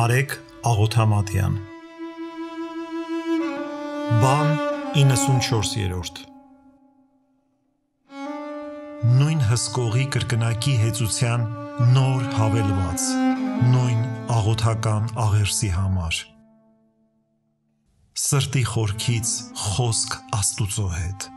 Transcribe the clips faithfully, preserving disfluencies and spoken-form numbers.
Արեգ Աղոթամատյան Բան իննսունչորսերորդ Նույն հսկողի կրկնակի հեծության նոր հավելված, նույն աղոթական աղերսի համար Սրտի խորքից խոսք Աստուծո հետ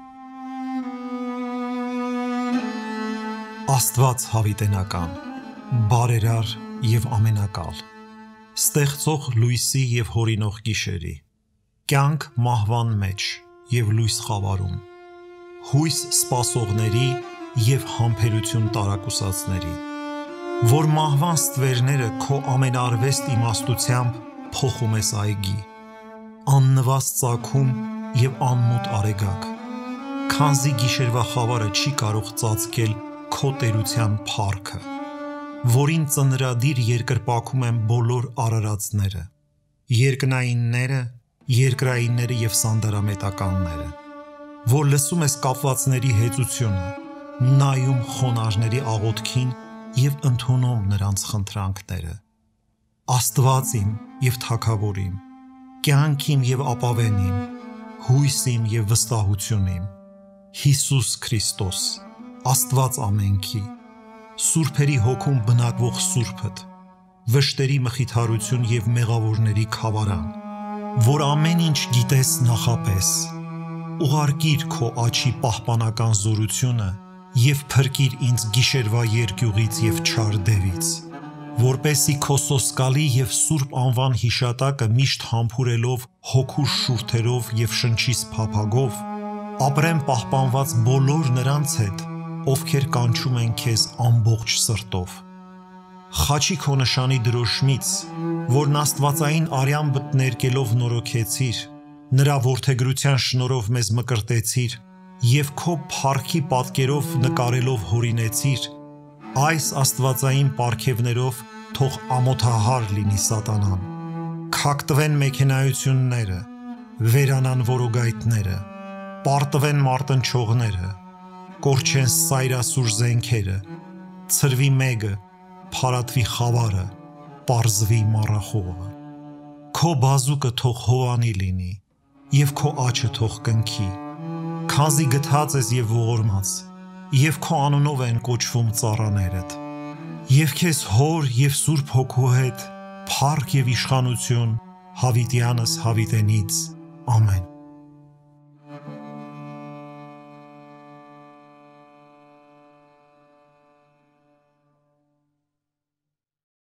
Աստված հավիտենական, բարերար և ամենակալ Ստեղծող լույսի և հորինող գիշերի Կյանք մահվան մեջ և լույս խավարում Հույս սպասողների և համբերություն տարակուսածների Որ մահվան ստվերները քո ամենարվեստ իմաստությամբ փոխում ես այգի Աննվազ ծագում և անմոտ արեգակ Քանզի գիշերվա խավարը չի կարող ծածկել քո տերության փառքը Որին ծնրադիր երկրպագում են բոլոր արարածները Երկնայինները, երկրայինները և սանդարամետականները Որ լսում ես կապվածների հեծությունը Նայում խոնարհների աղոթքին և ընդունում նրանց խնդրանքները Աստված իմ և թագավոր իմ Կյանք իմ և ապավեն իմ Հույս իմ և վստահություն իմ Հիսուս Քրիստոս Աստված ամենքի Սուրբերի հոգում բնակվող Սուրբդ Վշտերի մխիթարություն և մեղավորների քավարան Որ ամեն ինչ գիտես նախապես Ուղարկիր քո աջի պահպանական զորությունը և փրկիր ինձ գիշերվա երկյուղից և չար դևից Որպեսզի քո սոսկալի և սուրբ անվան հիշատակը միշտ համբուրելով հոգուս շուրթերով և շնչիս փափագով ապրեմ պահպանված բոլոր նրանց հետ ովքեր կանչում են քեզ ամբողջ սրտով Խաչի քո նշանի դրոշմից որն աստվածային արյամբդ ներկելով նորոգեցիր նրա որդեգրության շնորհով մեզ մկրտեցիր և քո փառքի պատկերով նկարելով հորինեցիր այս աստվածային պարգևներով թող ամոթահար լինի սատանան Քակտվեն մեքենայությունները վերանան որոգայթները պարտվեն մարտնչողները կորչեն սայրասուր զենքերը ցրվի մեգը փարատվի խավարը պարզվի մառախուղը Քո բազուկը թող հովանի լինի և քո աջը թող կնքի Քանզի գթած ես և ողորմած և քո անունով են կոչվում ծառաներդ Եվ քեզ հոր և սուրբ հոգու հետ փառք և իշխանություն հավիտյանս հավիտենից ամեն